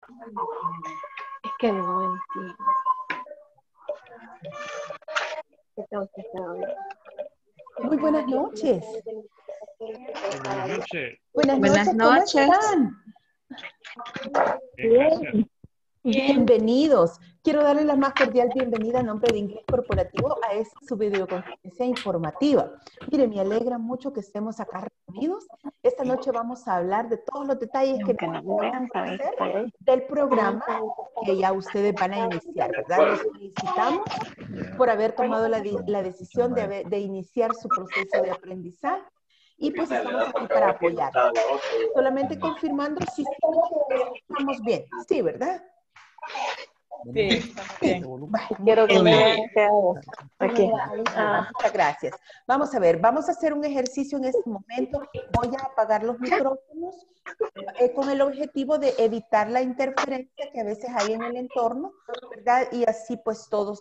Es que no entiendo. ¿Qué tengo que hacer ahora? Muy buenas noches. Buenas noches. Buenas Buenas noches, ¿cómo noches. están? Bien, gracias. Bienvenidos. Quiero darle la más cordial bienvenida a nombre de Inglés Corporativo a esta su videoconferencia informativa. Mire, me alegra mucho que estemos acá reunidos. Esta noche vamos a hablar de todos los detalles que nos puedan conocer del programa que ya ustedes van a iniciar, ¿verdad? Los felicitamos por haber tomado la decisión de iniciar su proceso de aprendizaje y pues estamos aquí para apoyar. Solamente confirmando si estamos bien. Sí, ¿verdad? Sí, estamos bien. Quiero que me vean qué hago. Aquí. Muchas gracias. Vamos a ver, vamos a hacer un ejercicio en este momento. Voy a apagar los micrófonos con el objetivo de evitar la interferencia que a veces hay en el entorno, ¿verdad? Y así pues todos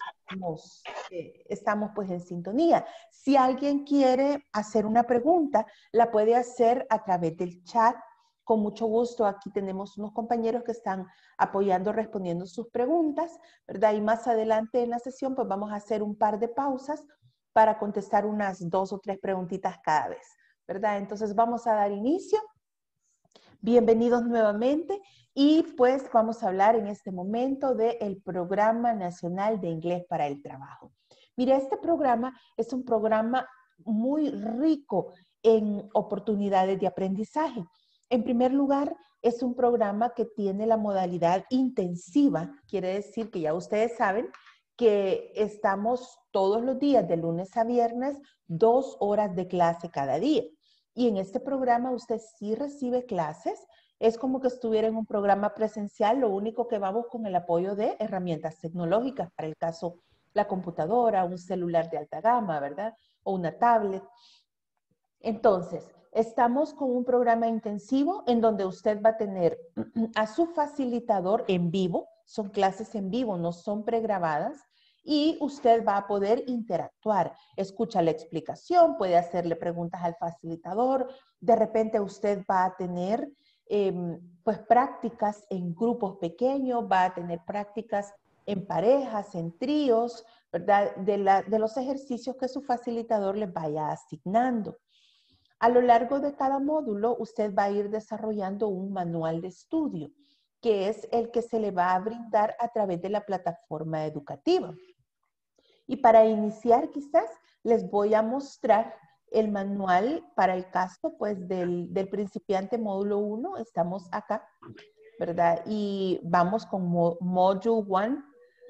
estamos pues en sintonía. Si alguien quiere hacer una pregunta, la puede hacer a través del chat. Con mucho gusto, aquí tenemos unos compañeros que están apoyando, respondiendo sus preguntas, ¿verdad? Y más adelante en la sesión, pues vamos a hacer un par de pausas para contestar unas 2 o 3 preguntitas cada vez, ¿verdad? Entonces vamos a dar inicio. Bienvenidos nuevamente y pues vamos a hablar en este momento del Programa Nacional de Inglés para el Trabajo. Mira, este programa es un programa muy rico en oportunidades de aprendizaje. En primer lugar, es un programa que tiene la modalidad intensiva, quiere decir que ya ustedes saben que estamos todos los días, de lunes a viernes, 2 horas de clase cada día. Y en este programa usted sí recibe clases, es como que estuviera en un programa presencial, lo único que vamos con el apoyo de herramientas tecnológicas, para el caso la computadora, un celular de alta gama, ¿verdad? O una tablet. Entonces, estamos con un programa intensivo en donde usted va a tener a su facilitador en vivo, son clases en vivo, no son pregrabadas, y usted va a poder interactuar. Escucha la explicación, puede hacerle preguntas al facilitador, de repente usted va a tener pues prácticas en grupos pequeños, va a tener prácticas en parejas, en tríos, ¿verdad? De los ejercicios que su facilitador les vaya asignando. A lo largo de cada módulo, usted va a ir desarrollando un manual de estudio, que es el que se le va a brindar a través de la plataforma educativa. Y para iniciar, quizás, les voy a mostrar el manual para el caso, pues, del principiante módulo 1. Estamos acá, ¿verdad? Y vamos con Module 1.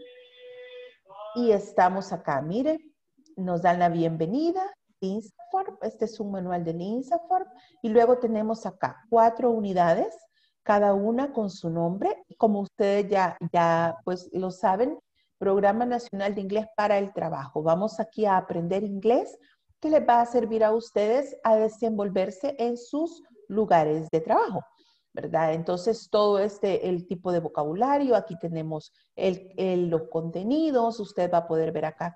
Y estamos acá, mire, nos dan la bienvenida. INSAFORP, este es un manual del INSAFORP, y luego tenemos acá 4 unidades, cada una con su nombre. Como ustedes ya pues lo saben, Programa Nacional de Inglés para el Trabajo. Vamos aquí a aprender inglés que les va a servir a ustedes a desenvolverse en sus lugares de trabajo, ¿verdad? Entonces, todo el tipo de vocabulario, aquí tenemos los contenidos, usted va a poder ver acá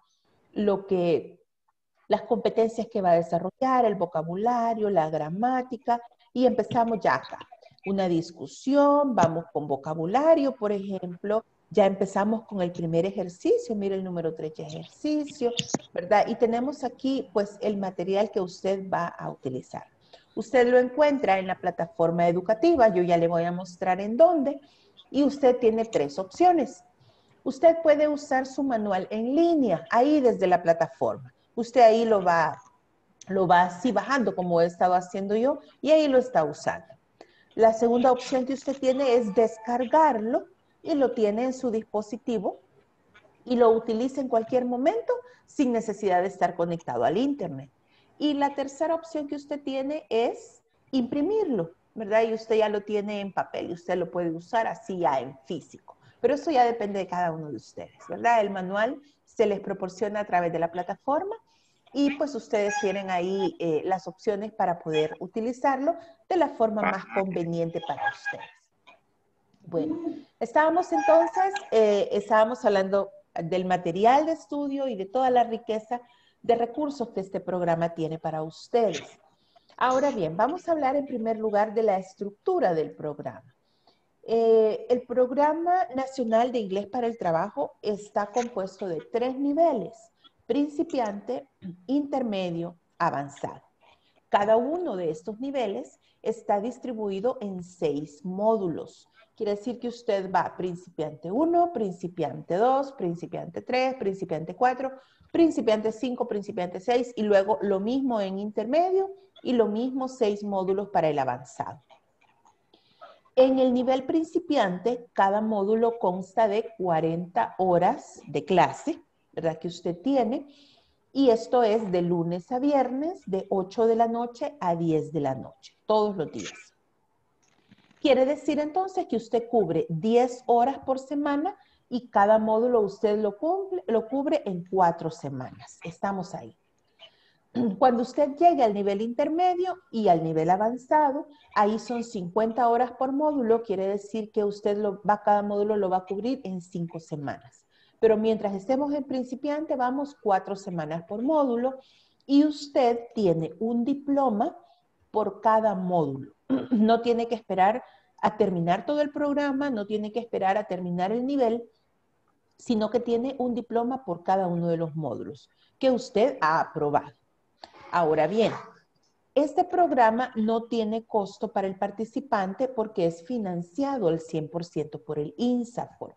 las competencias que va a desarrollar, el vocabulario, la gramática, y empezamos ya acá. Una discusión, vamos con vocabulario, por ejemplo, ya empezamos con el primer ejercicio, mire el número 3 ejercicio, ¿verdad? Y tenemos aquí, pues, el material que usted va a utilizar. Usted lo encuentra en la plataforma educativa, yo ya le voy a mostrar en dónde, y usted tiene 3 opciones. Usted puede usar su manual en línea, ahí desde la plataforma. Usted ahí lo va así bajando como he estado haciendo yo y ahí lo está usando. La segunda opción que usted tiene es descargarlo y lo tiene en su dispositivo y lo utiliza en cualquier momento sin necesidad de estar conectado al internet. Y la tercera opción que usted tiene es imprimirlo, ¿verdad? Y usted ya lo tiene en papel y usted lo puede usar así ya en físico. Pero eso ya depende de cada uno de ustedes, ¿verdad? El manual se les proporciona a través de la plataforma y pues ustedes tienen ahí las opciones para poder utilizarlo de la forma más conveniente para ustedes. Bueno, estábamos hablando del material de estudio y de toda la riqueza de recursos que este programa tiene para ustedes. Ahora bien, vamos a hablar en primer lugar de la estructura del programa. El Programa Nacional de Inglés para el Trabajo está compuesto de 3 niveles: principiante, intermedio, avanzado. Cada uno de estos niveles está distribuido en 6 módulos. Quiere decir que usted va principiante 1, principiante 2, principiante 3, principiante 4, principiante 5, principiante 6 y luego lo mismo en intermedio y lo mismo 6 módulos para el avanzado. En el nivel principiante, cada módulo consta de 40 horas de clase, ¿verdad? Que usted tiene. Y esto es de lunes a viernes, de 8 de la noche a 10 de la noche, todos los días. Quiere decir entonces que usted cubre 10 horas por semana y cada módulo usted lo cubre en 4 semanas. Estamos ahí. Cuando usted llegue al nivel intermedio y al nivel avanzado, ahí son 50 horas por módulo, quiere decir que usted cada módulo lo va a cubrir en 5 semanas. Pero mientras estemos en principiante, vamos 4 semanas por módulo y usted tiene un diploma por cada módulo. No tiene que esperar a terminar todo el programa, no tiene que esperar a terminar el nivel, sino que tiene un diploma por cada uno de los módulos que usted ha aprobado. Ahora bien, este programa no tiene costo para el participante porque es financiado al 100% por el INSAFORP.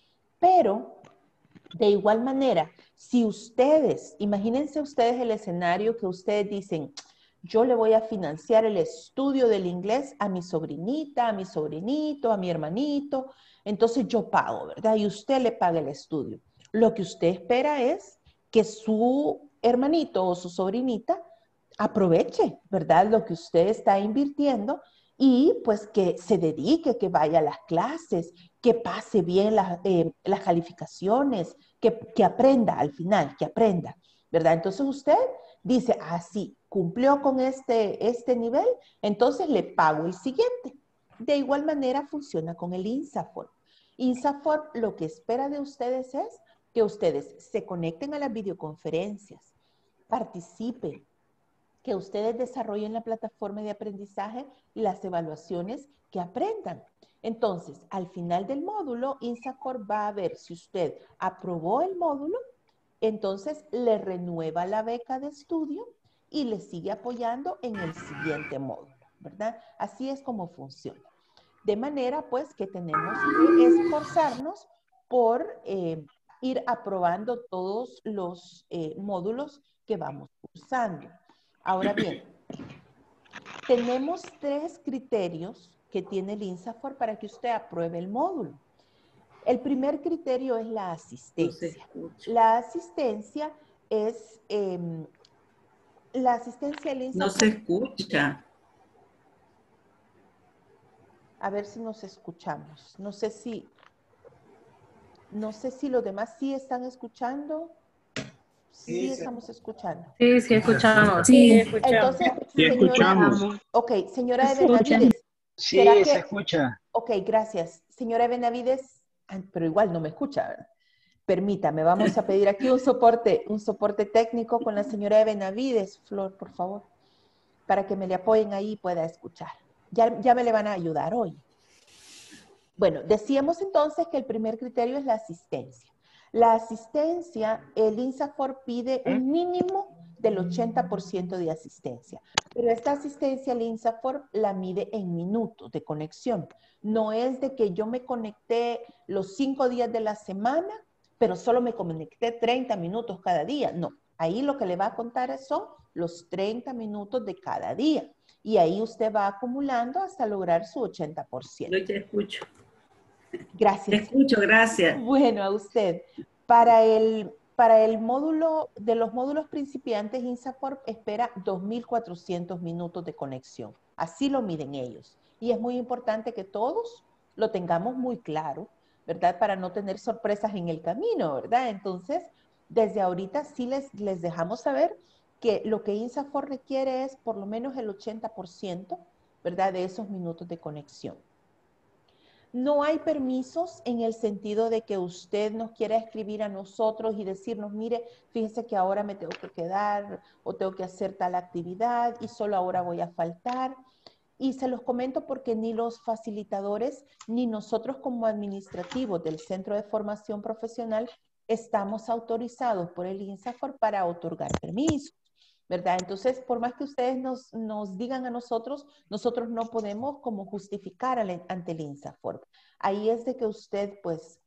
Pero, de igual manera, si ustedes, imagínense ustedes el escenario que ustedes dicen, yo le voy a financiar el estudio del inglés a mi sobrinita, a mi sobrinito, a mi hermanito, entonces yo pago, ¿verdad? Y usted le paga el estudio. Lo que usted espera es que su hermanito o su sobrinita aproveche, ¿verdad? Lo que usted está invirtiendo y pues que se dedique, que vaya a las clases, que pase bien las calificaciones, que aprenda al final, que aprenda, ¿verdad? Entonces usted dice, ah, sí, cumplió con este nivel, entonces le pago el siguiente. De igual manera funciona con el INSAFORP. INSAFORP lo que espera de ustedes es que ustedes se conecten a las videoconferencias, participen, que ustedes desarrollen la plataforma de aprendizaje y las evaluaciones, que aprendan. Entonces, al final del módulo, INSAFORP va a ver si usted aprobó el módulo, entonces le renueva la beca de estudio y le sigue apoyando en el siguiente módulo, ¿verdad? Así es como funciona. De manera, pues, que tenemos que esforzarnos por ir aprobando todos los módulos que vamos cursando. Ahora bien, tenemos 3 criterios que tiene el INSAFORP para que usted apruebe el módulo. El primer criterio es la asistencia. La asistencia es, la asistencia del INSAFORP. No se escucha. A ver si nos escuchamos. No sé si los demás sí están escuchando. Sí, estamos escuchando. Sí, sí, escuchamos. Sí, escuchamos. Entonces, Sí, escuchamos. Ok, señora de Benavides. Sí, ¿será que- se escucha. Ok, gracias. Señora de Benavides, pero igual no me escucha, ¿verdad? Permítame, vamos a pedir aquí un soporte técnico con la señora de Benavides. Flor, por favor, para que me le apoyen ahí y pueda escuchar. Ya me le van a ayudar hoy. Bueno, decíamos entonces que el primer criterio es la asistencia. La asistencia, el INSAFORP pide un mínimo del 80% de asistencia, pero esta asistencia el INSAFORP la mide en minutos de conexión. No es de que yo me conecté los 5 días de la semana, pero solo me conecté 30 minutos cada día. No, ahí lo que le va a contar son los 30 minutos de cada día. Y ahí usted va acumulando hasta lograr su 80%. Yo te escucho. Gracias. Te escucho, gracias. Bueno, a usted. Para el módulo, de los módulos principiantes, INSAFORP espera 2.400 minutos de conexión. Así lo miden ellos. Y es muy importante que todos lo tengamos muy claro, ¿verdad? Para no tener sorpresas en el camino, ¿verdad? Entonces, desde ahorita sí les dejamos saber que lo que INSAFORP requiere es por lo menos el 80%, ¿verdad? De esos minutos de conexión. No hay permisos en el sentido de que usted nos quiera escribir a nosotros y decirnos, mire, fíjese que ahora me tengo que quedar o tengo que hacer tal actividad y solo ahora voy a faltar. Y se los comento porque ni los facilitadores ni nosotros como administrativos del Centro de Formación Profesional estamos autorizados por el INSAFORP para otorgar permisos, ¿verdad? Entonces, por más que ustedes nos digan a nosotros no podemos como justificar ante el INSAFORP. Ahí es de que usted, pues,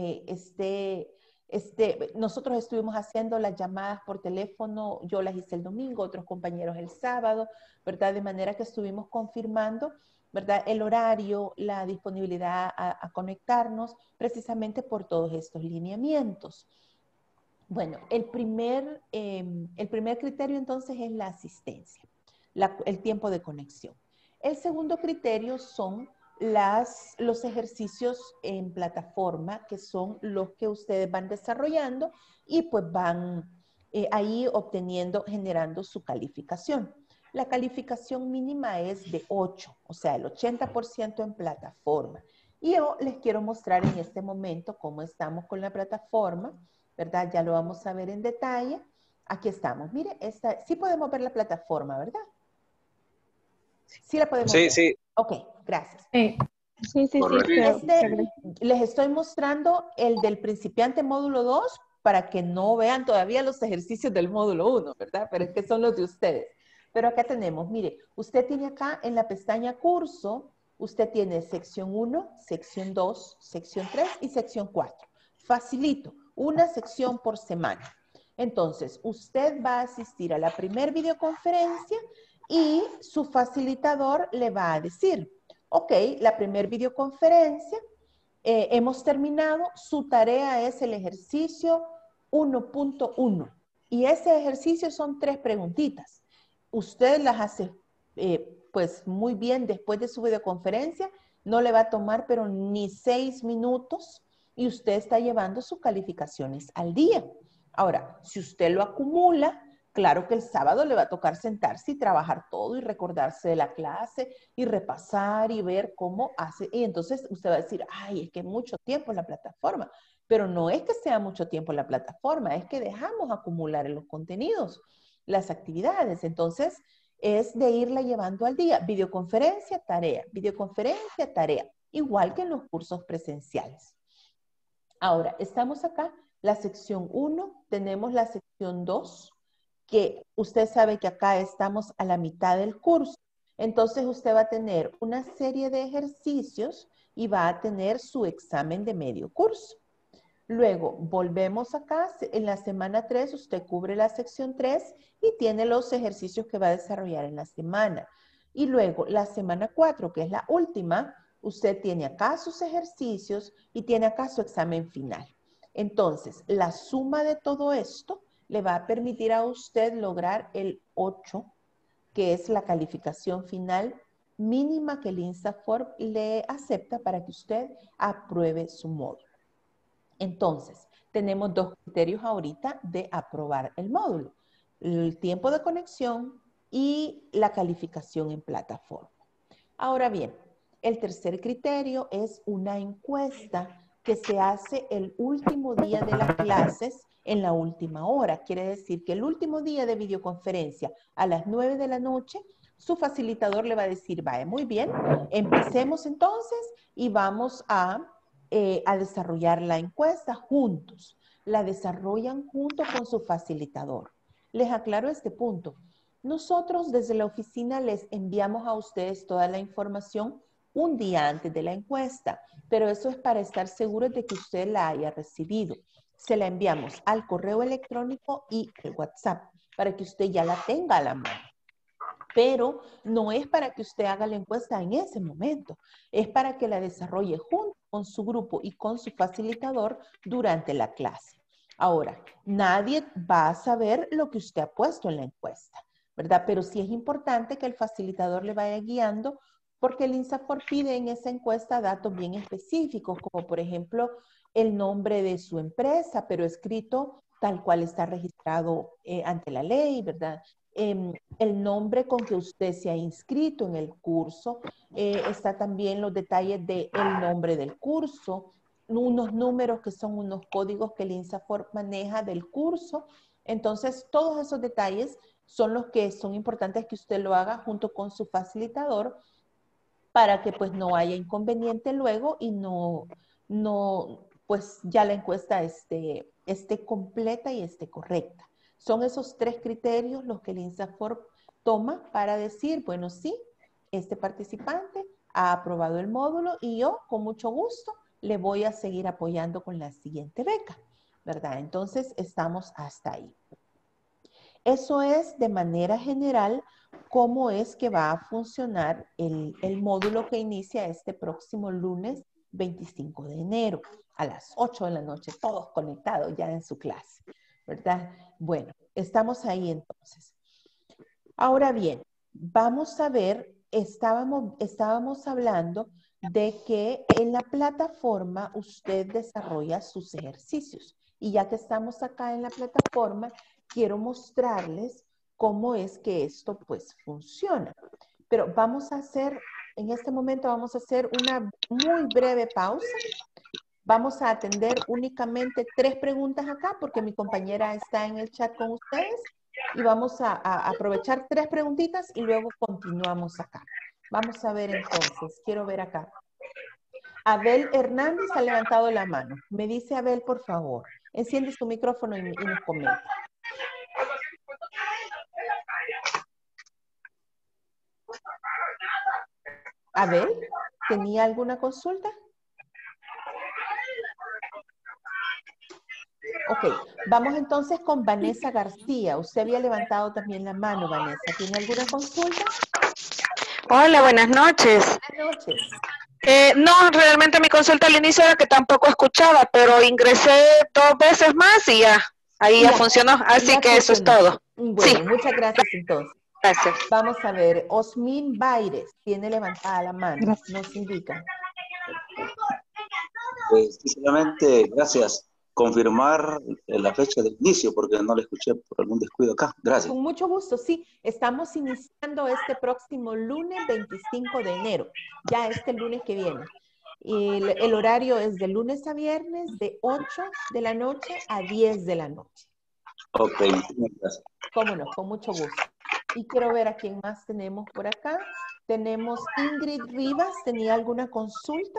nosotros estuvimos haciendo las llamadas por teléfono, yo las hice el domingo, otros compañeros el sábado, ¿verdad? De manera que estuvimos confirmando, ¿verdad? El horario, la disponibilidad a conectarnos, precisamente por todos estos lineamientos. Bueno, el primer criterio entonces es la asistencia, el tiempo de conexión. El segundo criterio son los ejercicios en plataforma, que son los que ustedes van desarrollando y pues van ahí generando su calificación. La calificación mínima es de 8, o sea, el 80% en plataforma. Y yo les quiero mostrar en este momento cómo estamos con la plataforma, ¿verdad? Ya lo vamos a ver en detalle. Aquí estamos. Mire, sí podemos ver la plataforma, ¿verdad? Sí la podemos ver. Sí. Ok, gracias. Sí, Correcto. Les estoy mostrando el del principiante módulo 2 para que no vean todavía los ejercicios del módulo 1, ¿verdad? Pero es que son los de ustedes. Pero acá tenemos, mire, usted tiene acá en la pestaña curso, usted tiene sección 1, sección 2, sección 3 y sección 4. Facilito, una sección por semana. Entonces, usted va a asistir a la primer videoconferencia y su facilitador le va a decir, ok, la primer videoconferencia, hemos terminado, su tarea es el ejercicio 1.1 y ese ejercicio son 3 preguntitas. Usted las hace pues muy bien después de su videoconferencia, no le va a tomar pero ni 6 minutos y usted está llevando sus calificaciones al día. Ahora, si usted lo acumula, claro que el sábado le va a tocar sentarse y trabajar todo y recordarse de la clase y repasar y ver cómo hace. Y entonces usted va a decir, ay, es que es mucho tiempo en la plataforma. Pero no es que sea mucho tiempo en la plataforma, es que dejamos acumular en los contenidos las actividades. Entonces, es de irla llevando al día. Videoconferencia, tarea. Videoconferencia, tarea. Igual que en los cursos presenciales. Ahora, estamos acá, la sección 1, tenemos la sección 2, que usted sabe que acá estamos a la mitad del curso. Entonces usted va a tener una serie de ejercicios y va a tener su examen de medio curso. Luego volvemos acá, en la semana 3 usted cubre la sección 3 y tiene los ejercicios que va a desarrollar en la semana. Y luego la semana 4, que es la última, usted tiene acá sus ejercicios y tiene acá su examen final. Entonces, la suma de todo esto le va a permitir a usted lograr el 8, que es la calificación final mínima que el INSAFORP le acepta para que usted apruebe su módulo. Entonces, tenemos 2 criterios ahorita de aprobar el módulo. El tiempo de conexión y la calificación en plataforma. Ahora bien, el tercer criterio es una encuesta que se hace el último día de las clases en la última hora. Quiere decir que el último día de videoconferencia a las 9 de la noche, su facilitador le va a decir, vaya, muy bien, empecemos entonces y vamos a desarrollar la encuesta juntos. La desarrollan junto con su facilitador. Les aclaro este punto. Nosotros desde la oficina les enviamos a ustedes toda la información un día antes de la encuesta, pero eso es para estar seguros de que usted la haya recibido. Se la enviamos al correo electrónico y al WhatsApp para que usted ya la tenga a la mano. Pero no es para que usted haga la encuesta en ese momento, es para que la desarrolle junto con su grupo y con su facilitador durante la clase. Ahora, nadie va a saber lo que usted ha puesto en la encuesta, ¿verdad? Pero sí es importante que el facilitador le vaya guiando porque el INSAFORP pide en esa encuesta datos bien específicos, como por ejemplo el nombre de su empresa, pero escrito tal cual está registrado ante la ley, ¿verdad? El nombre con que usted se ha inscrito en el curso, está también los detalles del nombre del curso, unos números que son unos códigos que el INSAFORP maneja del curso. Entonces, todos esos detalles son los que son importantes que usted lo haga junto con su facilitador para que pues no haya inconveniente luego y pues ya la encuesta esté completa y esté correcta. Son esos 3 criterios los que el INSAFORP toma para decir, bueno, sí, este participante ha aprobado el módulo y yo con mucho gusto le voy a seguir apoyando con la siguiente beca, ¿verdad? Entonces estamos hasta ahí. Eso es de manera general cómo es que va a funcionar el módulo que inicia este próximo lunes 25 de enero a las 8 de la noche, todos conectados ya en su clase, ¿verdad? Bueno, estamos ahí entonces. Ahora bien, vamos a ver, estábamos hablando de que en la plataforma usted desarrolla sus ejercicios. Y ya que estamos acá en la plataforma, quiero mostrarles cómo es que esto pues funciona. Pero en este momento vamos a hacer una muy breve pausa. Vamos a atender únicamente 3 preguntas acá porque mi compañera está en el chat con ustedes. Y vamos a aprovechar 3 preguntitas y luego continuamos acá. Vamos a ver entonces, quiero ver acá. Abel Hernández ha levantado la mano. Me dice Abel, por favor, enciende su micrófono y nos comenta. Abel, ¿tenía alguna consulta? Ok, vamos entonces con Vanessa García. Usted había levantado también la mano, Vanessa. ¿Tiene alguna consulta? Hola, buenas noches. Buenas noches. No, realmente mi consulta al inicio era que tampoco escuchaba, pero ingresé 2 veces más y ya, ahí ya funcionó. Así ya que eso es funcionó. todo. Bueno, Sí. muchas gracias entonces. Gracias. Vamos a ver, Osmin Baires tiene levantada la mano. Gracias. Nos indica. Solamente, gracias, confirmar la fecha de inicio porque no la escuché por algún descuido acá. Gracias. Con mucho gusto, sí. Estamos iniciando este próximo lunes 25 de enero, ya este lunes que viene. Y el horario es de lunes a viernes de 8 de la noche a 10 de la noche. Ok, gracias. Cómo no, con mucho gusto. Y quiero ver a quién más tenemos por acá. Tenemos Ingrid Rivas, ¿tenía alguna consulta?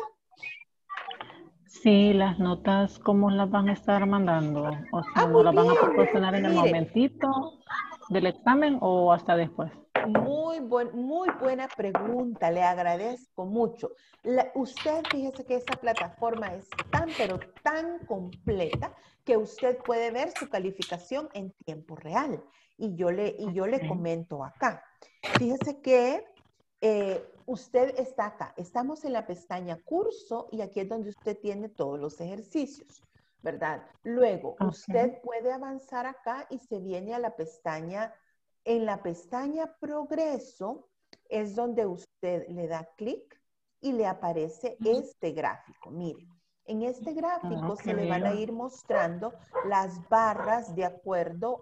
Sí, las notas, ¿cómo las van a estar mandando? O sea, muy ¿nos las van a bien. proporcionar en el Mire. momentito del examen o hasta después? Muy buena pregunta, le agradezco mucho. Usted, fíjese que esta plataforma es pero tan completa que usted puede ver su calificación en tiempo real. Y yo le comento acá. Fíjese que usted está acá. Estamos en la pestaña curso y aquí es donde usted tiene todos los ejercicios, ¿verdad? Luego, usted puede avanzar acá y se viene a la pestaña. En la pestaña progreso es donde usted le da clic y le aparece este gráfico. Mire, en este gráfico se le van a ir mostrando las barras de acuerdo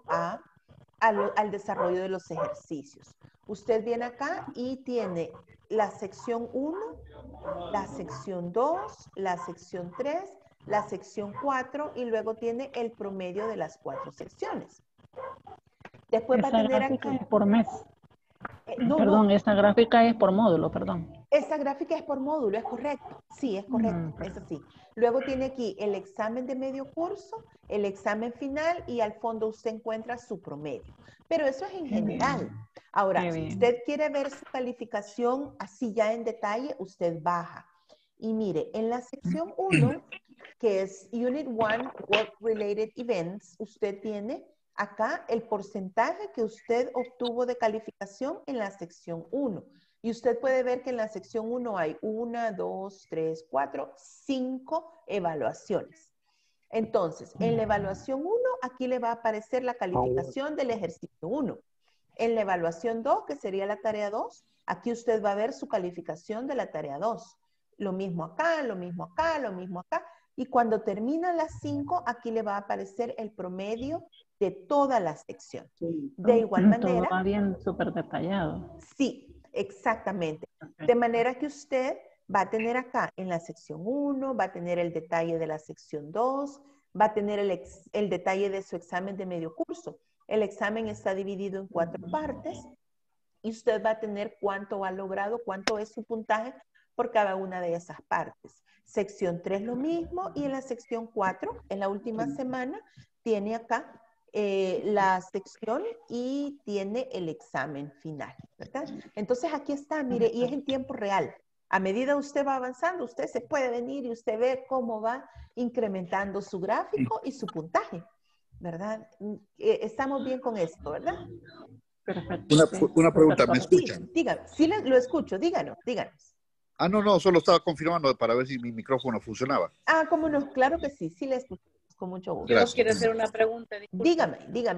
al desarrollo de los ejercicios. Usted viene acá y tiene la sección 1, la sección 2, la sección 3, la sección 4 y luego tiene el promedio de las 4 secciones. Después va a tener gráfica aquí. Es por mes. Perdón, esta gráfica es por módulo, perdón. Esta gráfica es por módulo, es correcto. Sí, es correcto, es así. Luego tiene aquí el examen de medio curso, el examen final y al fondo usted encuentra su promedio. Pero eso es en general. Ahora, si usted quiere ver su calificación así ya en detalle, usted baja. Y mire, en la sección 1, que es Unit 1, Work Related Events, usted tiene acá el porcentaje que usted obtuvo de calificación en la sección 1. Y usted puede ver que en la sección 1 hay 1, 2, 3, 4, 5 evaluaciones. Entonces, en la evaluación 1, aquí le va a aparecer la calificación del ejercicio 1. En la evaluación 2, que sería la tarea 2, aquí usted va a ver su calificación de la tarea 2. Lo mismo acá, lo mismo acá, lo mismo acá. Y cuando termina las 5, aquí le va a aparecer el promedio de toda la sección. De igual manera. Todo va bien súper detallado. Sí, exactamente. De manera que usted va a tener acá en la sección 1, va a tener el detalle de la sección 2, va a tener el detalle de su examen de medio curso. El examen está dividido en 4 partes y usted va a tener cuánto ha logrado, cuánto es su puntaje por cada una de esas partes. Sección 3 lo mismo, y en la sección 4, en la última semana, tiene acá la sección y tiene el examen final, ¿verdad? Entonces aquí está, mire, y es en tiempo real. A medida usted va avanzando, usted se puede venir y usted ve cómo va incrementando su gráfico y su puntaje, ¿verdad? Estamos bien con esto, ¿verdad? Perfecto. Una pregunta, ¿me escuchan? Sí, dígame, sí lo escucho, díganos. Ah, no, solo estaba confirmando para ver si mi micrófono funcionaba. Ah, cómo no, claro que sí, sí le escucho, con mucho gusto. Yo quiero hacer una pregunta. Dígame.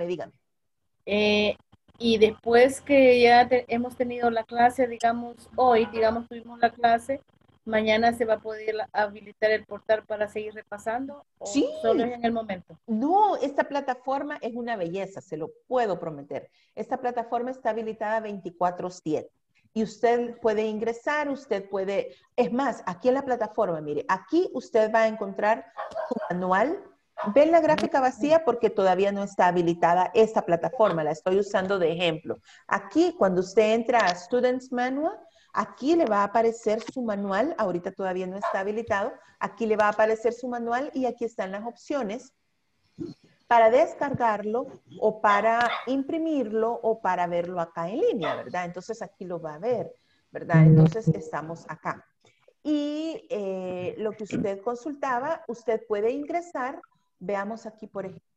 Y después que ya hemos tenido la clase, digamos, hoy, tuvimos la clase, mañana se va a poder habilitar el portal para seguir repasando, ¿o sí, solo es en el momento? No, esta plataforma es una belleza, se lo puedo prometer. Esta plataforma está habilitada 24/7. Y usted puede ingresar, es más, aquí en la plataforma, mire, aquí usted va a encontrar su manual. ¿Ven la gráfica vacía? Porque todavía no está habilitada esta plataforma, la estoy usando de ejemplo. Aquí, cuando usted entra a Students Manual, aquí le va a aparecer su manual, ahorita todavía no está habilitado, aquí le va a aparecer su manual y aquí están las opciones para descargarlo o para imprimirlo o para verlo acá en línea, ¿verdad? Entonces aquí lo va a ver, ¿verdad? Entonces estamos acá. Y lo que usted consultaba, usted puede ingresar. Veamos aquí, por ejemplo.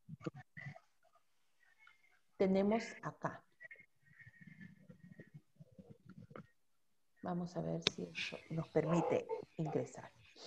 Tenemos acá. Vamos a ver si eso nos permite ingresar.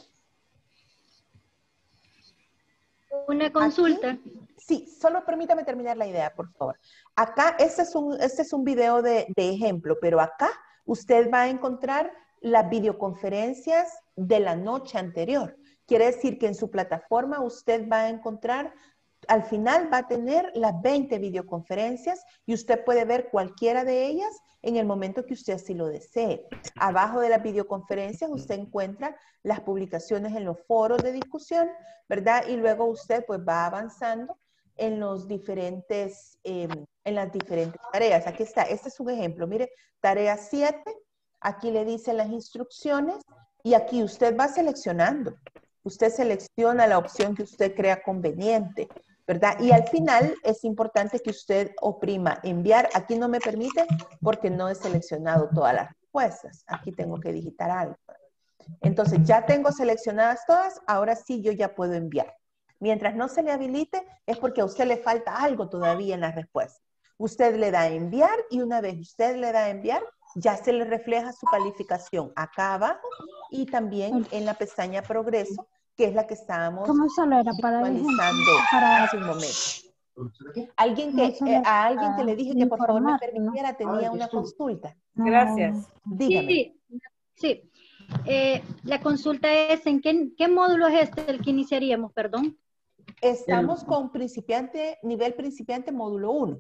Una consulta. Aquí, sí, solo permítame terminar la idea, por favor. Acá, este es un video de ejemplo, pero acá usted va a encontrar las videoconferencias de la noche anterior. Quiere decir que en su plataforma usted va a encontrar, al final va a tener las 20 videoconferencias y usted puede ver cualquiera de ellas en el momento que usted así lo desee. Abajo de las videoconferencias usted encuentra las publicaciones en los foros de discusión, ¿verdad? Y luego usted pues va avanzando en los diferentes, en las diferentes tareas. Aquí está, este es un ejemplo. Mire, tarea 7, aquí le dicen las instrucciones y aquí usted va seleccionando. Usted selecciona la opción que usted crea conveniente, ¿verdad? Y al final es importante que usted oprima enviar. Aquí no me permite porque no he seleccionado todas las respuestas. Aquí tengo que digitar algo. Entonces ya tengo seleccionadas todas, ahora sí yo ya puedo enviar. Mientras no se le habilite es porque a usted le falta algo todavía en la respuesta. Usted le da a enviar y una vez usted le da a enviar, ya se le refleja su calificación acá abajo y también en la pestaña Progreso, que es la que estábamos visualizando hace un momento. A alguien que le dije que por favor me permitiera tenía una consulta. Gracias. Dígame. Sí. La consulta es, ¿en qué módulo es este el que iniciaríamos, perdón? Estamos con principiante, nivel principiante módulo 1.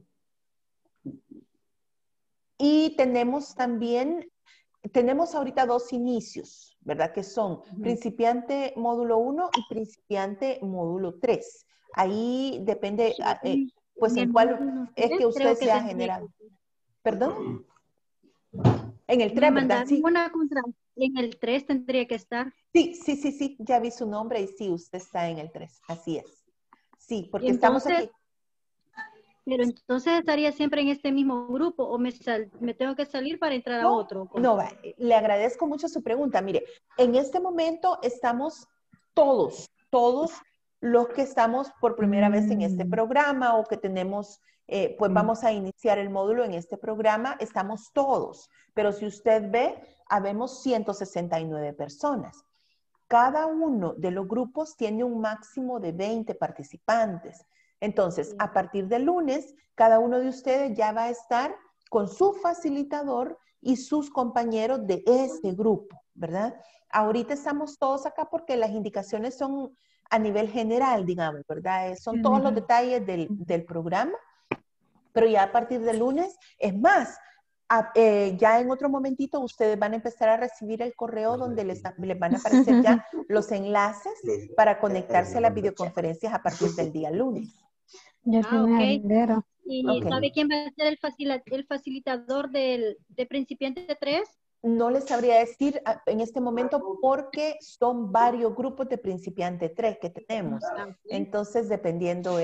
Y tenemos también, tenemos ahorita 2 inicios, ¿verdad? Que son principiante módulo 1 y principiante módulo 3. Ahí depende, pues en cuál es que usted se ha generado. ¿Perdón? En el 3, ¿verdad? Sí. En el 3 tendría que estar. Sí, ya vi su nombre y sí, usted está en el 3, así es. Sí, porque entonces, estamos aquí. Pero entonces estaría siempre en este mismo grupo o me tengo que salir para entrar a otro. No, le agradezco mucho su pregunta. Mire, en este momento estamos todos los que estamos por primera vez en este programa o que tenemos, pues vamos a iniciar el módulo en este programa, estamos todos. Pero si usted ve, habemos 169 personas. Cada uno de los grupos tiene un máximo de 20 participantes. Entonces, a partir del lunes, cada uno de ustedes ya va a estar con su facilitador y sus compañeros de ese grupo, ¿verdad? Ahorita estamos todos acá porque las indicaciones son a nivel general, digamos, ¿verdad? Son todos los detalles del programa, pero ya a partir del lunes, es más, ya en otro momentito ustedes van a empezar a recibir el correo donde les van a aparecer ya los enlaces para conectarse a las videoconferencias a partir del día lunes. ¿Y Ok. sabe quién va a ser el facilitador de principiante 3? No les sabría decir en este momento porque son varios grupos de principiante 3 que tenemos. Entonces, dependiendo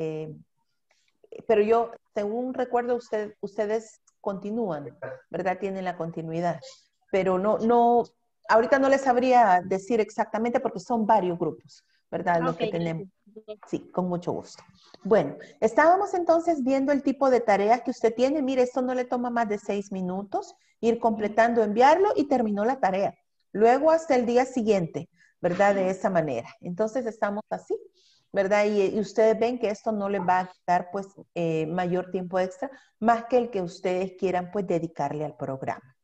pero yo, según recuerdo, ustedes continúan, ¿verdad? Tienen la continuidad. Pero no, ahorita no les sabría decir exactamente porque son varios grupos, ¿verdad? Los que tenemos. Sí, con mucho gusto. Bueno, estábamos entonces viendo el tipo de tareas que usted tiene. Mire, esto no le toma más de 6 minutos, ir completando, enviarlo y terminó la tarea. Luego hasta el día siguiente, ¿verdad? De esa manera. Entonces estamos así, ¿verdad? Y ustedes ven que esto no les va a quitar pues mayor tiempo extra, más que el que ustedes quieran pues dedicarle al programa.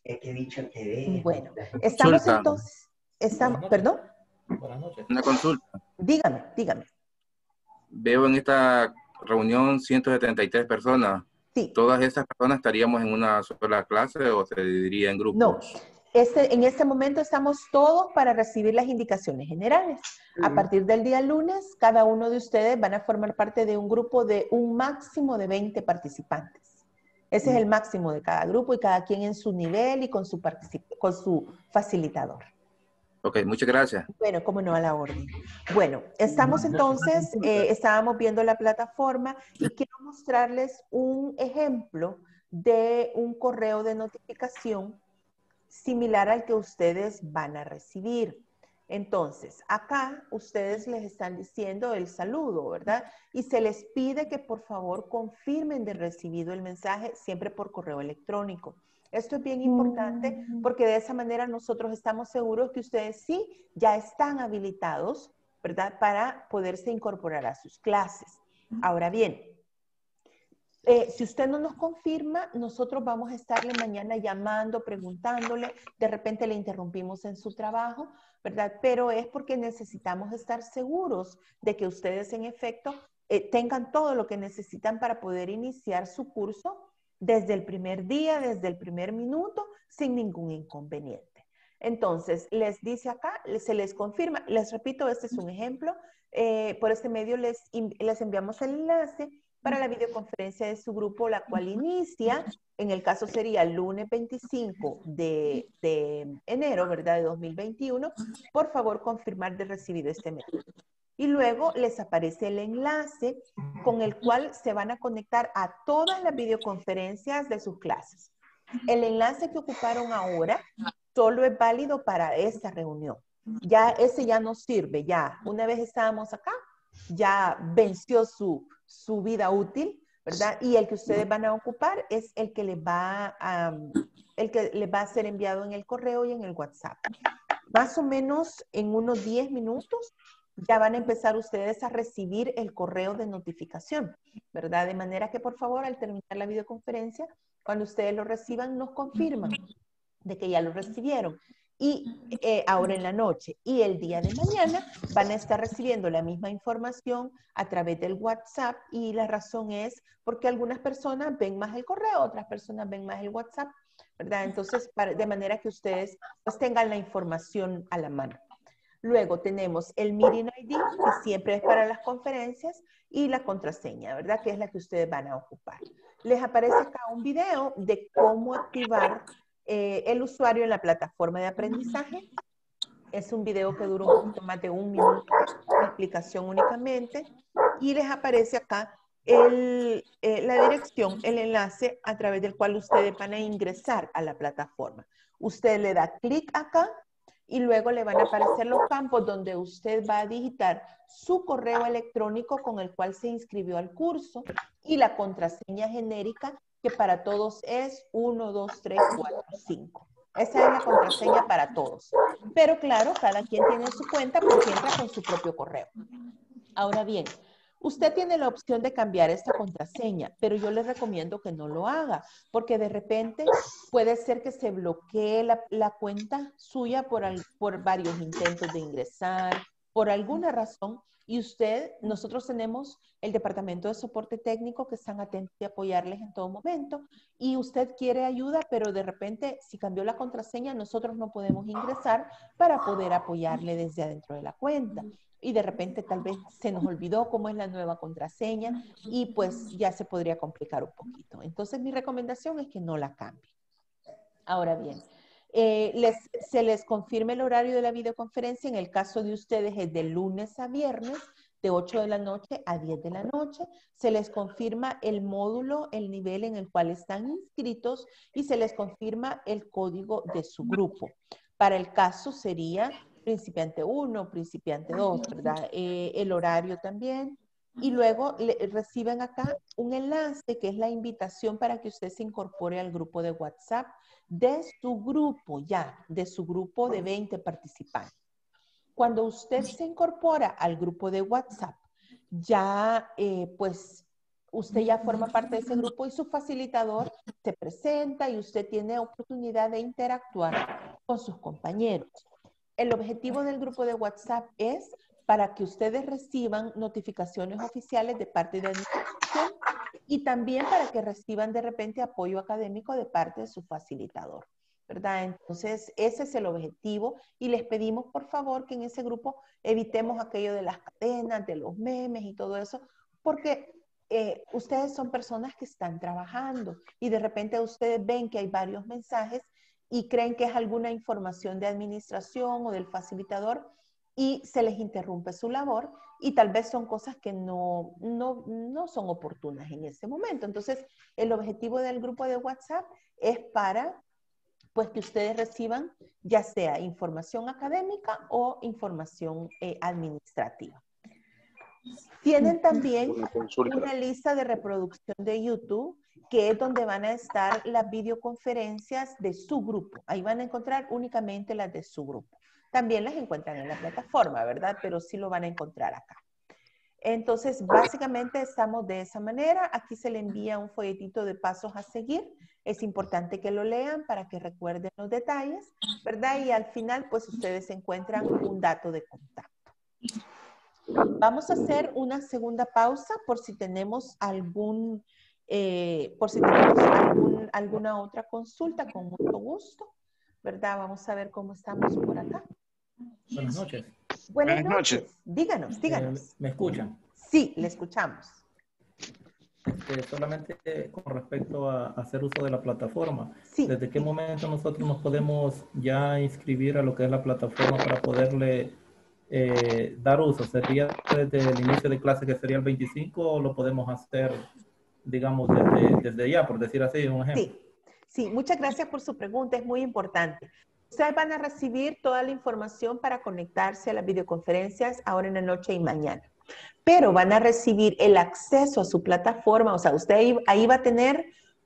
Bueno, estamos entonces, ¿perdón? Una consulta. Dígame. Veo en esta reunión 173 personas. Sí. ¿Todas esas personas estaríamos en una sola clase o se dividiría en grupos? No. En este momento estamos todos para recibir las indicaciones generales. A partir del día lunes, cada uno de ustedes van a formar parte de un grupo de un máximo de 20 participantes. Ese es el máximo de cada grupo y cada quien en su nivel y con su facilitador. Ok, muchas gracias. Bueno, cómo no, a la orden. Bueno, estamos entonces, estábamos viendo la plataforma y quiero mostrarles un ejemplo de un correo de notificación similar al que ustedes van a recibir. Entonces, acá ustedes les están diciendo el saludo, ¿verdad? Y se les pide que por favor confirmen de recibido el mensaje siempre por correo electrónico. Esto es bien importante porque de esa manera nosotros estamos seguros que ustedes sí ya están habilitados, ¿verdad? Para poderse incorporar a sus clases. Ahora bien, si usted no nos confirma, nosotros vamos a estarle mañana llamando, preguntándole, de repente le interrumpimos en su trabajo, ¿verdad? Pero es porque necesitamos estar seguros de que ustedes en efecto tengan todo lo que necesitan para poder iniciar su curso desde el primer día, desde el primer minuto, sin ningún inconveniente. Entonces, les dice acá, se les confirma, les repito, este es un ejemplo, por este medio les enviamos el enlace para la videoconferencia de su grupo, la cual inicia, en el caso sería el lunes 25 de enero, ¿verdad? De 2021. Por favor, confirmar de recibido este mensaje. Y luego les aparece el enlace con el cual se van a conectar a todas las videoconferencias de sus clases. El enlace que ocuparon ahora solo es válido para esta reunión. Ya ese ya no sirve, ya una vez estábamos acá, ya venció su vida útil, ¿verdad? Y el que ustedes van a ocupar es el que les va a ser enviado en el correo y en el WhatsApp. Más o menos en unos 10 minutos ya van a empezar ustedes a recibir el correo de notificación, ¿verdad? De manera que, por favor, al terminar la videoconferencia, cuando ustedes lo reciban, nos confirman de que ya lo recibieron. Y ahora en la noche y el día de mañana van a estar recibiendo la misma información a través del WhatsApp y la razón es porque algunas personas ven más el correo, otras personas ven más el WhatsApp, ¿verdad? Entonces, de manera que ustedes pues tengan la información a la mano. Luego tenemos el Meeting ID, que siempre es para las conferencias, y la contraseña, ¿verdad? Que es la que ustedes van a ocupar. Les aparece acá un video de cómo activar el usuario en la plataforma de aprendizaje. Es un video que dura un poquito más de 1 minuto, de explicación únicamente. Y les aparece acá la dirección, el enlace a través del cual ustedes van a ingresar a la plataforma. Usted le da clic acá y luego le van a aparecer los campos donde usted va a digitar su correo electrónico con el cual se inscribió al curso y la contraseña genérica que para todos es 1, 2, 3, 4, 5. Esa es la contraseña para todos. Pero claro, cada quien tiene su cuenta porque entra con su propio correo. Ahora bien, usted tiene la opción de cambiar esta contraseña, pero yo les recomiendo que no lo haga, porque de repente puede ser que se bloquee la cuenta suya por varios intentos de ingresar, por alguna razón, y nosotros tenemos el departamento de soporte técnico que están atentos y apoyarles en todo momento, y usted quiere ayuda, pero de repente, si cambió la contraseña, nosotros no podemos ingresar para poder apoyarle desde adentro de la cuenta. Y de repente tal vez se nos olvidó cómo es la nueva contraseña y pues ya se podría complicar un poquito. Entonces mi recomendación es que no la cambie. Ahora bien, se les confirma el horario de la videoconferencia. En el caso de ustedes es de lunes a viernes, de 8 de la noche a 10 de la noche. Se les confirma el módulo, el nivel en el cual están inscritos y se les confirma el código de su grupo. Para el caso sería principiante 1, principiante 2, ¿verdad? El horario también. Y luego reciben acá un enlace que es la invitación para que usted se incorpore al grupo de WhatsApp de su grupo de su grupo de 20 participantes. Cuando usted se incorpora al grupo de WhatsApp, pues usted ya forma parte de ese grupo y su facilitador se presenta y usted tiene oportunidad de interactuar con sus compañeros. El objetivo del grupo de WhatsApp es para que ustedes reciban notificaciones oficiales de parte de administración y también para que reciban de repente apoyo académico de parte de su facilitador, ¿verdad? Entonces, ese es el objetivo y les pedimos, por favor, que en ese grupo evitemos aquello de las cadenas, de los memes y todo eso, porque ustedes son personas que están trabajando y de repente ustedes ven que hay varios mensajes y creen que es alguna información de administración o del facilitador y se les interrumpe su labor y tal vez son cosas que no son oportunas en ese momento. Entonces, el objetivo del grupo de WhatsApp es para pues que ustedes reciban ya sea información académica o información administrativa. Tienen también una lista de reproducción de YouTube, que es donde van a estar las videoconferencias de su grupo. Ahí van a encontrar únicamente las de su grupo. También las encuentran en la plataforma, ¿verdad? Pero sí lo van a encontrar acá. Entonces, básicamente estamos de esa manera. Aquí se le envía un folletito de pasos a seguir. Es importante que lo lean para que recuerden los detalles, ¿verdad? Y al final, pues ustedes encuentran un dato de contacto. Vamos a hacer una segunda pausa por si tenemos alguna otra consulta, con mucho gusto, ¿verdad? Vamos a ver cómo estamos por acá. Buenas noches. Buenas noches. Díganos. ¿Me escuchan? Sí, le escuchamos. Solamente con respecto a hacer uso de la plataforma. Sí. ¿Desde qué momento nosotros nos podemos ya inscribir a lo que es la plataforma para poderle dar uso? ¿Sería desde el inicio de clase, que sería el 25, o lo podemos hacer, digamos, desde ya, por decir así, un ejemplo? Sí, muchas gracias por su pregunta, es muy importante. Ustedes van a recibir toda la información para conectarse a las videoconferencias ahora en la noche y mañana. Pero van a recibir el acceso a su plataforma, o sea, usted ahí va a tener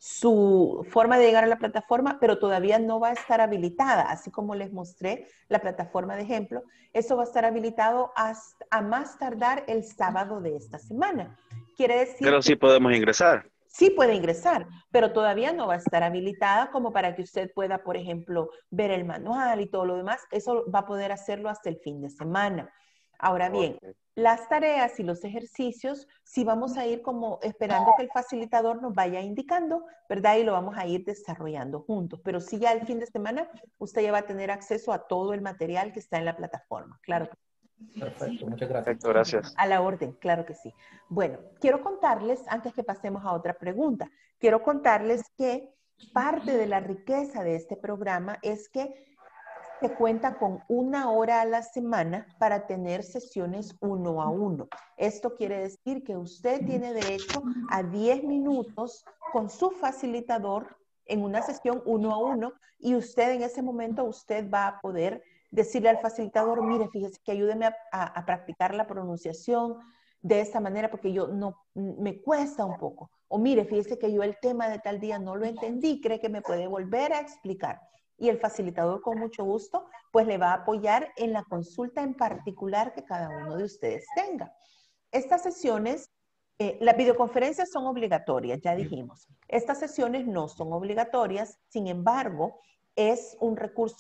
su forma de llegar a la plataforma, pero todavía no va a estar habilitada, así como les mostré la plataforma de ejemplo. Eso va a estar habilitado a más tardar el sábado de esta semana. Quiere decir... Pero sí podemos ingresar. Sí puede ingresar, pero todavía no va a estar habilitada como para que usted pueda, por ejemplo, ver el manual y todo lo demás. Eso va a poder hacerlo hasta el fin de semana. Ahora bien, las tareas y los ejercicios, sí vamos a ir como esperando que el facilitador nos vaya indicando, ¿verdad? Y lo vamos a ir desarrollando juntos. Pero sí, ya el fin de semana usted ya va a tener acceso a todo el material que está en la plataforma. Claro que sí. Perfecto, muchas gracias. Perfecto, gracias. A la orden, claro que sí. Bueno, quiero contarles, antes que pasemos a otra pregunta, quiero contarles que parte de la riqueza de este programa es que se cuenta con 1 hora a la semana para tener sesiones 1 a 1. Esto quiere decir que usted tiene derecho a 10 minutos con su facilitador en una sesión 1 a 1 y usted en ese momento usted va a poder decirle al facilitador, mire, fíjese que ayúdeme a practicar la pronunciación de esta manera porque yo me cuesta un poco. O mire, fíjese que yo el tema de tal día no lo entendí, cree que me puede volver a explicar. Y el facilitador con mucho gusto pues le va a apoyar en la consulta en particular que cada uno de ustedes tenga. Estas sesiones, las videoconferencias son obligatorias, ya dijimos. Estas sesiones no son obligatorias, sin embargo, es un recurso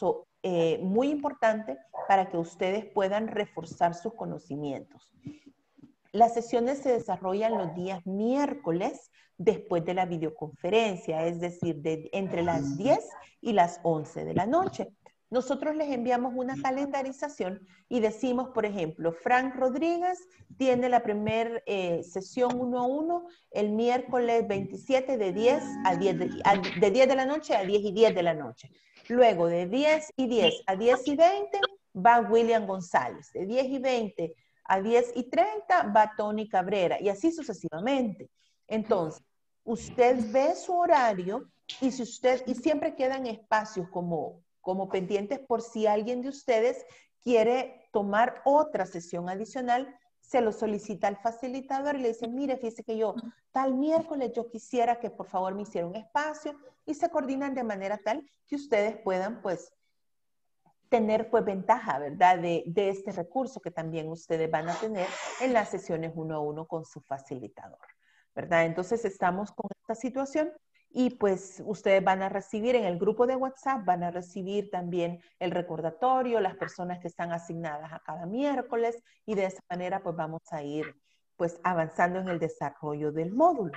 muy importante para que ustedes puedan reforzar sus conocimientos. Las sesiones se desarrollan los días miércoles después de la videoconferencia, es decir, entre las 10 y las 11 de la noche. Nosotros les enviamos una calendarización y decimos, por ejemplo, Frank Rodríguez tiene la primera sesión 1 a 1 el miércoles 27 de 10 a 10 de 10 de la noche a 10 y 10 de la noche. Luego de 10 y 10 a 10 y 20 va William González. De 10 y 20 a 10 y 30 va Tony Cabrera y así sucesivamente. Entonces, usted ve su horario y si usted, y siempre quedan espacios como pendientes por si alguien de ustedes quiere tomar otra sesión adicional, se lo solicita al facilitador y le dice, mire, fíjese que yo tal miércoles yo quisiera que por favor me hiciera un espacio y se coordinan de manera tal que ustedes puedan pues tener pues ventaja, ¿verdad? De este recurso que también ustedes van a tener en las sesiones 1 a 1 con su facilitador, ¿verdad? Entonces estamos con esta situación y pues ustedes van a recibir en el grupo de WhatsApp, van a recibir también el recordatorio, las personas que están asignadas a cada miércoles y de esa manera pues vamos a ir pues avanzando en el desarrollo del módulo.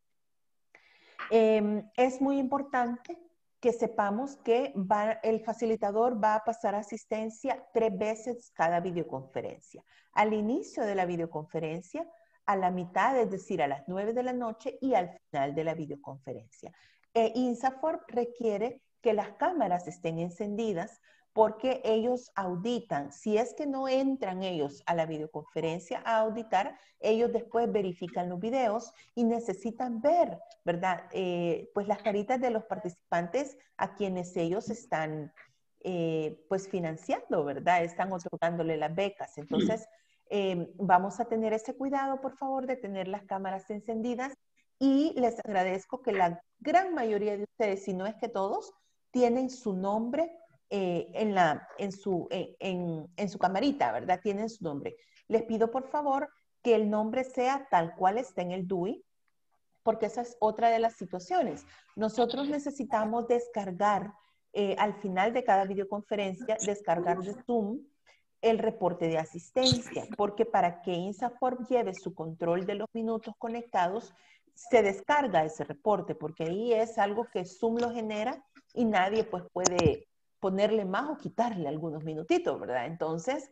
Es muy importante que sepamos que el facilitador va a pasar asistencia 3 veces cada videoconferencia. Al inicio de la videoconferencia, a la mitad, es decir, a las 9 de la noche y al final de la videoconferencia. INSAFORP requiere que las cámaras estén encendidas porque ellos auditan. Si es que no entran ellos a la videoconferencia a auditar, ellos después verifican los videos y necesitan ver, ¿verdad? Pues las caritas de los participantes a quienes ellos están pues financiando, ¿verdad? Están otorgándole las becas. Entonces, vamos a tener ese cuidado, por favor, de tener las cámaras encendidas y les agradezco que la gran mayoría de ustedes, si no es que todos, tienen su nombre en su camarita, ¿verdad? Tienen su nombre. Les pido, por favor, que el nombre sea tal cual está en el DUI, porque esa es otra de las situaciones. Nosotros necesitamos descargar, al final de cada videoconferencia, descargar de Zoom el reporte de asistencia, porque para que INSAFORP lleve su control de los minutos conectados, se descarga ese reporte, porque ahí es algo que Zoom lo genera y nadie pues puede ponerle más o quitarle algunos minutitos, ¿verdad? Entonces,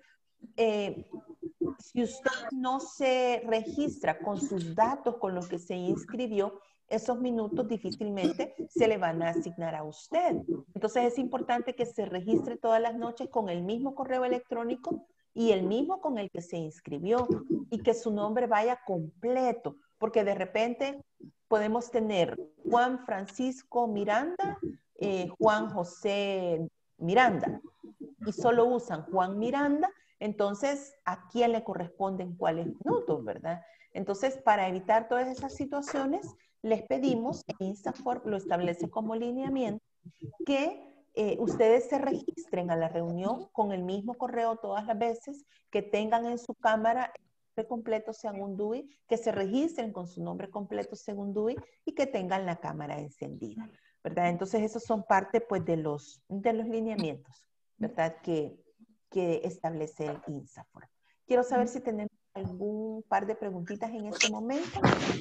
si usted no se registra con sus datos con los que se inscribió, esos minutos difícilmente se le van a asignar a usted. Entonces es importante que se registre todas las noches con el mismo correo electrónico y el mismo con el que se inscribió y que su nombre vaya completo, porque de repente podemos tener Juan Francisco Miranda, Juan José Miranda, y solo usan Juan Miranda, entonces, ¿a quién le corresponden cuáles minutos, verdad? Entonces, para evitar todas esas situaciones, les pedimos, INSAFORP lo establece como lineamiento, que ustedes se registren a la reunión con el mismo correo todas las veces, que tengan en su cámara el nombre completo según DUI, que se registren con su nombre completo según DUI y que tengan la cámara encendida, ¿verdad? Entonces, esos son parte, pues, de los lineamientos, ¿verdad? Que establece el INSAFORP. Quiero saber si tenemos algún par de preguntitas en este momento.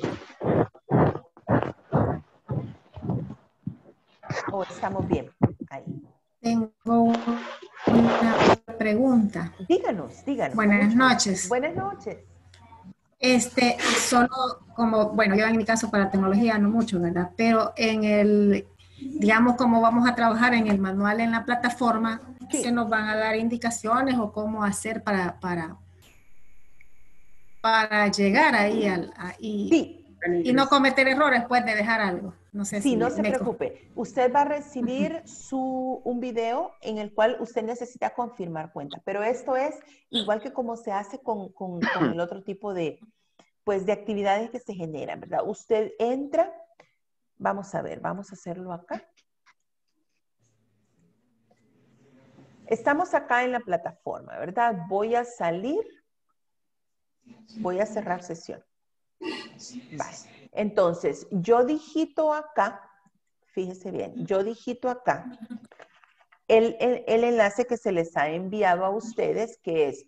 ¿O estamos bien? Ahí. Tengo una pregunta. Díganos. Buenas noches. Buenas noches. Solo como, bueno, yo en mi caso para tecnología no mucho, ¿verdad? Pero en el, digamos, cómo vamos a trabajar en el manual en la plataforma, sí, ¿se nos van a dar indicaciones o cómo hacer para llegar ahí sí, y no cometer errores después de dejar algo? No sé si no se preocupe. Usted va a recibir un video en el cual usted necesita confirmar cuenta. Pero esto es igual que como se hace con el otro tipo de actividades que se generan, ¿verdad? Usted entra, vamos a ver, vamos a hacerlo acá. Estamos acá en la plataforma, ¿verdad? Voy a salir, voy a cerrar sesión. Vale. Entonces, yo digito acá, fíjese bien, yo digito acá el enlace que se les ha enviado a ustedes, que es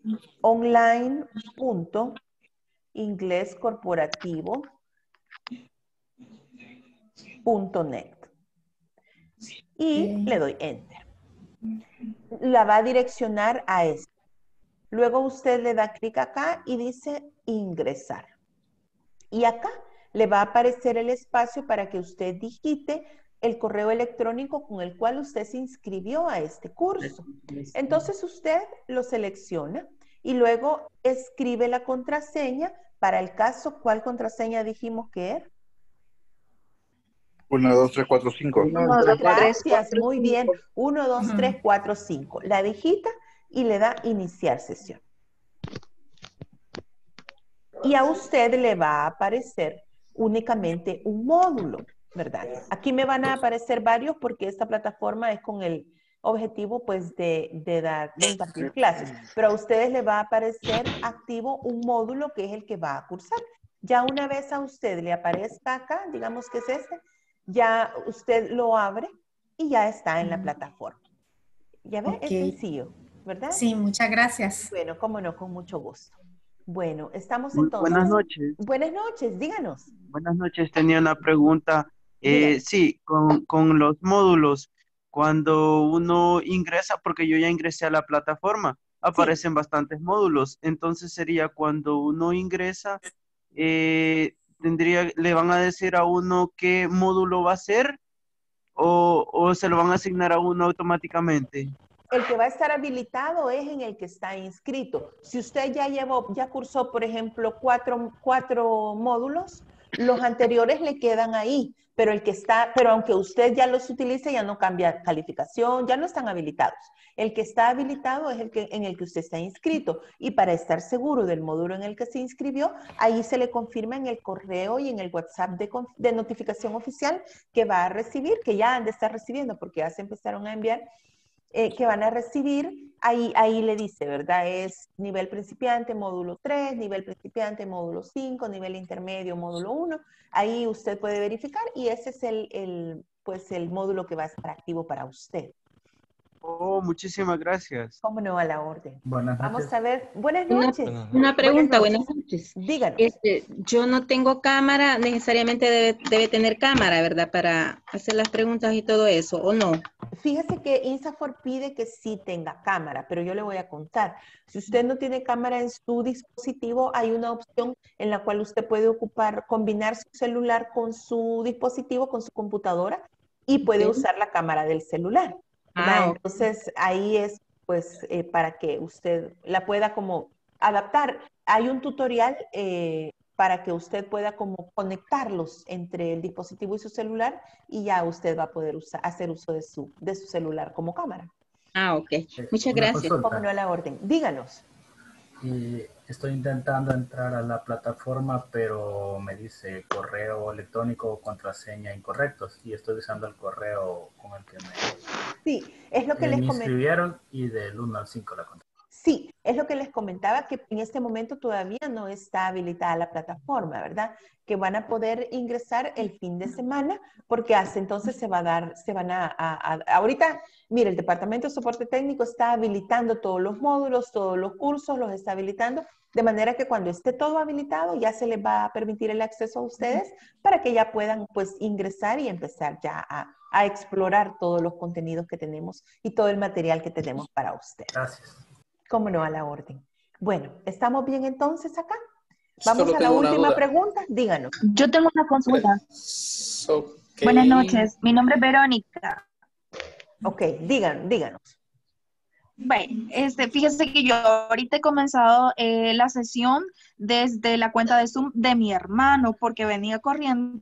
online.inglescorporativo.net. Y le doy Enter. La va a direccionar a esto. Luego usted le da clic acá y dice ingresar. Y acá le va a aparecer el espacio para que usted digite el correo electrónico con el cual usted se inscribió a este curso. Entonces usted lo selecciona y luego escribe la contraseña. Para el caso, ¿cuál contraseña dijimos que era? 1, 2, 3, 4, 5. Gracias, muy bien. 1, 2, 3, 4, 5. La digita y le da iniciar sesión. Y a usted le va a aparecer únicamente un módulo, ¿verdad? Aquí me van a aparecer varios porque esta plataforma es con el objetivo pues de impartir clases, pero a ustedes le va a aparecer activo un módulo que es el que va a cursar. Ya una vez a usted le aparezca acá, digamos que es este, ya usted lo abre y ya está en la plataforma. ¿Ya ve? Es sencillo, ¿verdad? Sí, muchas gracias. Bueno, cómo no, con mucho gusto. Bueno, estamos entonces. Buenas noches. Buenas noches, díganos. Buenas noches, tenía una pregunta. Sí, con los módulos, cuando uno ingresa, porque yo ya ingresé a la plataforma, aparecen bastantes módulos. Entonces sería cuando uno ingresa, le van a decir a uno qué módulo va a ser o se lo van a asignar a uno automáticamente. El que va a estar habilitado es en el que está inscrito. Si usted ya cursó, por ejemplo, cuatro módulos, los anteriores le quedan ahí, pero aunque usted ya los utilice, ya no cambia calificación, ya no están habilitados. El que está habilitado es en el que usted está inscrito. Y para estar seguro del módulo en el que se inscribió, ahí se le confirma en el correo y en el WhatsApp de notificación oficial que va a recibir, que ya han de estar recibiendo porque ya se empezaron a enviar, que van a recibir, ahí le dice, ¿verdad? Es nivel principiante, módulo 3, nivel principiante, módulo 5, nivel intermedio, módulo 1. Ahí usted puede verificar y ese es el módulo que va a estar activo para usted. Oh, muchísimas gracias. ¿Cómo no? A la orden. Buenas noches. Vamos a ver. Buenas noches. Una pregunta, buenas noches. Díganos. Yo no tengo cámara, necesariamente debe tener cámara, ¿verdad? Para hacer las preguntas y todo eso, ¿o no? Fíjese que INSAFORP pide que sí tenga cámara, pero yo le voy a contar. Si usted no tiene cámara en su dispositivo, hay una opción en la cual usted puede combinar su celular con su dispositivo, con su computadora, y puede usar la cámara del celular. Entonces, ahí es pues para que usted la pueda como adaptar. Hay un tutorial para que usted pueda como conectarlos entre el dispositivo y su celular y ya usted va a poder hacer uso de su celular como cámara. Ok. Muchas gracias. Como no a la orden. Díganos. Estoy intentando entrar a la plataforma, pero me dice correo electrónico o contraseña incorrectos y estoy usando el correo con el que me inscribieron y del 1 al 5 la contraseña. Sí, es lo que les comentaba, que en este momento todavía no está habilitada la plataforma, ¿verdad? Que van a poder ingresar el fin de semana, porque hasta entonces ahorita, mire, el Departamento de Soporte Técnico está habilitando todos los módulos, todos los cursos, los está habilitando, de manera que cuando esté todo habilitado, ya se les va a permitir el acceso a ustedes para que ya puedan, pues, ingresar y empezar ya a explorar todos los contenidos que tenemos y todo el material que tenemos para ustedes. Gracias. Cómo no, a la orden. Bueno, ¿estamos bien entonces acá? Vamos a la última pregunta. Díganos. Yo tengo una consulta. Buenas noches. Mi nombre es Verónica. Ok, díganos. Bueno, fíjese que yo ahorita he comenzado la sesión desde la cuenta de Zoom de mi hermano porque venía corriendo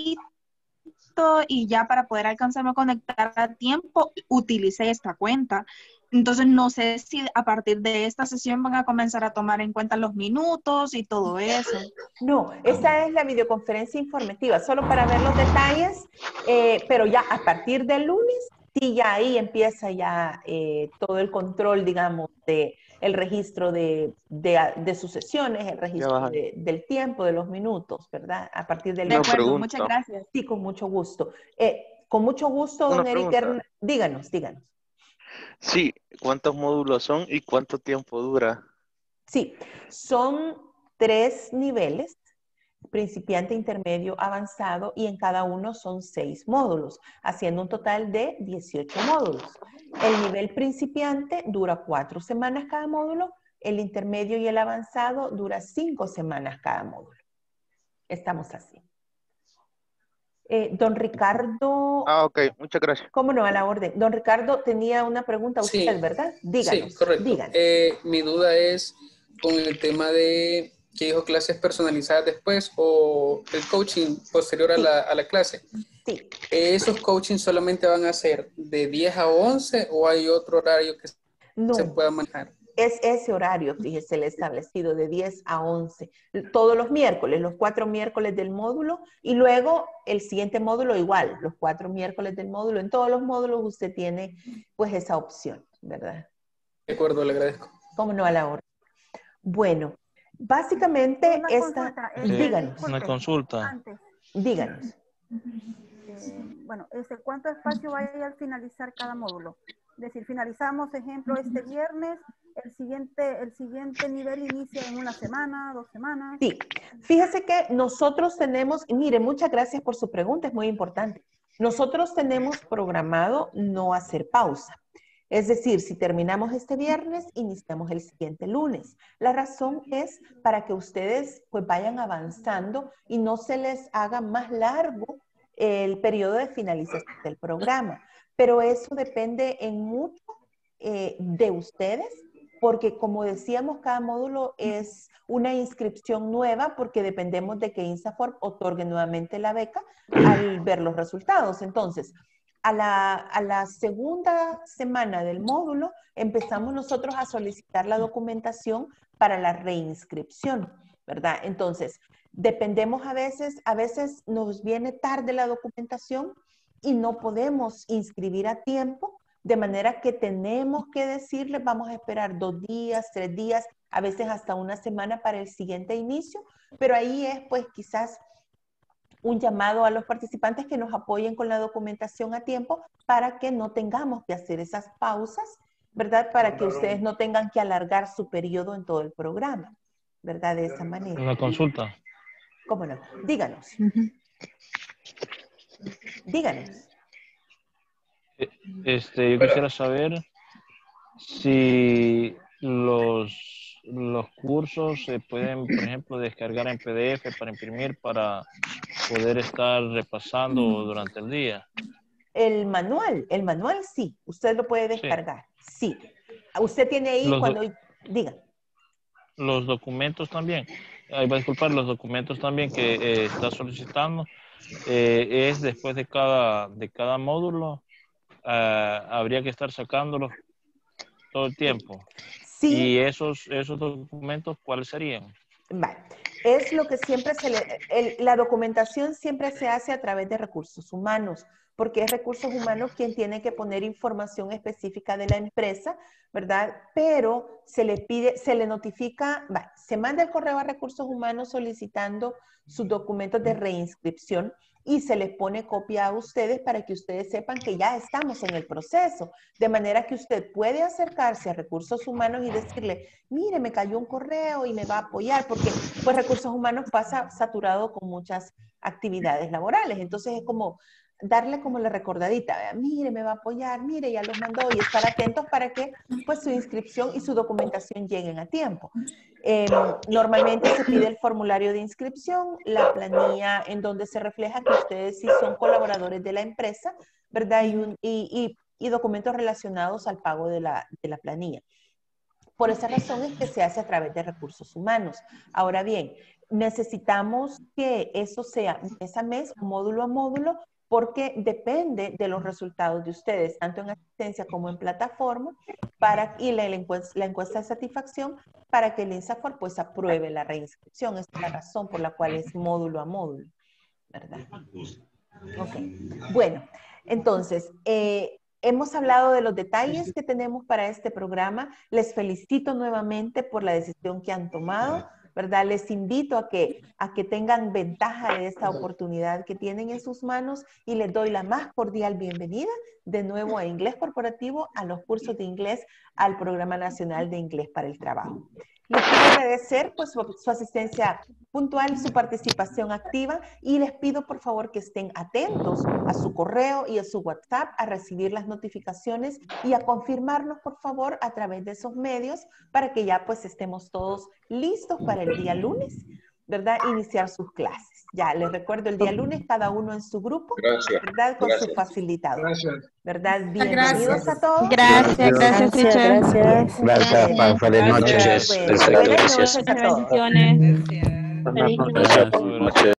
y ya para poder alcanzarme a conectar a tiempo utilicé esta cuenta. Entonces no sé si a partir de esta sesión van a comenzar a tomar en cuenta los minutos y todo eso. No, esta es la videoconferencia informativa, solo para ver los detalles, pero ya a partir del lunes, sí, ya ahí empieza ya todo el control, digamos, el registro de sus sesiones, el registro del tiempo, de los minutos, ¿verdad? A partir del lunes. De acuerdo, muchas gracias. Sí, con mucho gusto. Con mucho gusto, don Eric, díganos. Sí, ¿cuántos módulos son y cuánto tiempo dura? Sí, son 3 niveles, principiante, intermedio, avanzado, y en cada uno son 6 módulos, haciendo un total de 18 módulos. El nivel principiante dura 4 semanas cada módulo, el intermedio y el avanzado dura 5 semanas cada módulo. Estamos así. Don Ricardo. Ah, ok, muchas gracias. ¿Cómo no? A la orden. Don Ricardo tenía una pregunta a usted, Sí, ¿verdad? Díganos. sí, correcto. Díganos. Mi duda es con el tema de que dijo clases personalizadas después o el coaching posterior a la clase. Sí. ¿Esos coaching solamente van a ser de 10 a 11 o hay otro horario que se pueda manejar? Es ese horario, fíjese, el establecido de 10 a 11. Todos los miércoles, los 4 miércoles del módulo, y luego el siguiente módulo igual, los 4 miércoles del módulo. En todos los módulos usted tiene pues esa opción, ¿verdad? De acuerdo, le agradezco. ¿Cómo no? A la hora. Bueno, básicamente esta... Díganos. Una consulta. Antes. Díganos. Bueno, ¿cuánto espacio va a ir al finalizar cada módulo? Es decir, finalizamos, ejemplo, este viernes, el siguiente nivel inicia en una semana, 2 semanas. Sí, fíjese que nosotros tenemos, mire, muchas gracias por su pregunta, es muy importante. Nosotros tenemos programado no hacer pausa. Es decir, si terminamos este viernes, iniciamos el siguiente lunes. La razón es para que ustedes pues vayan avanzando y no se les haga más largo el periodo de finalización del programa. Pero eso depende en mucho de ustedes, porque como decíamos, cada módulo es una inscripción nueva porque dependemos de que INSAFORP otorgue nuevamente la beca al ver los resultados. Entonces, a la segunda semana del módulo empezamos nosotros a solicitar la documentación para la reinscripción, ¿verdad? Entonces, dependemos a veces nos viene tarde la documentación y no podemos inscribir a tiempo, de manera que tenemos que decirles, vamos a esperar 2 días, 3 días, a veces hasta una semana para el siguiente inicio, pero ahí es pues quizás un llamado a los participantes que nos apoyen con la documentación a tiempo para que no tengamos que hacer esas pausas, ¿verdad? Para que ustedes no tengan que alargar su periodo en todo el programa, ¿verdad? De esa manera. Una consulta. ¿Cómo no? Díganos. Díganos. Yo quisiera saber si los cursos se pueden, por ejemplo, descargar en PDF para imprimir, para poder estar repasando durante el día. El manual sí, usted lo puede descargar. Sí. Usted tiene ahí diga. Los documentos también. Va a disculpar, los documentos también que está solicitando es después de cada módulo. Habría que estar sacándolos todo el tiempo. Sí. ¿Y esos documentos cuáles serían? Vale. Es lo que siempre la documentación siempre se hace a través de recursos humanos, porque es recursos humanos quien tiene que poner información específica de la empresa, ¿verdad? Pero se le notifica, se manda el correo a recursos humanos solicitando sus documentos de reinscripción y se les pone copia a ustedes para que ustedes sepan que ya estamos en el proceso, de manera que usted puede acercarse a recursos humanos y decirle, mire, me cayó un correo y me va a apoyar, porque pues recursos humanos pasa saturado con muchas actividades laborales, entonces es como darle como la recordadita, ¿verdad? Mire, me va a apoyar, mire, ya los mandó, y estar atentos para que pues su inscripción y su documentación lleguen a tiempo. Normalmente se pide el formulario de inscripción, la planilla en donde se refleja que ustedes sí son colaboradores de la empresa, ¿verdad? Y documentos relacionados al pago de la planilla. Por esa razón es que se hace a través de recursos humanos. Ahora bien, necesitamos que eso sea mes a mes, módulo a módulo, porque depende de los resultados de ustedes, tanto en asistencia como en plataforma, y la encuesta de satisfacción para que el INSAFORP pues apruebe la reinscripción. Esa es la razón por la cual es módulo a módulo, ¿verdad? Ok. Bueno, entonces, hemos hablado de los detalles que tenemos para este programa. Les felicito nuevamente por la decisión que han tomado, ¿verdad? Les invito a que tengan ventaja de esta oportunidad que tienen en sus manos y les doy la más cordial bienvenida de nuevo a Inglés Corporativo, a los cursos de inglés, al Programa Nacional de Inglés para el Trabajo. Les quiero agradecer pues, su asistencia puntual, su participación activa y les pido por favor que estén atentos a su correo y a su WhatsApp a recibir las notificaciones y a confirmarnos por favor a través de esos medios para que ya pues estemos todos listos para el día lunes, ¿verdad? Iniciar sus clases. Ya les recuerdo el día lunes cada uno en su grupo, ¿verdad? Con su facilitador. ¿Verdad? Bienvenidos a todos. Gracias, teacher. Gracias, feliz noche. Buenas noches a todos. Buenas noches.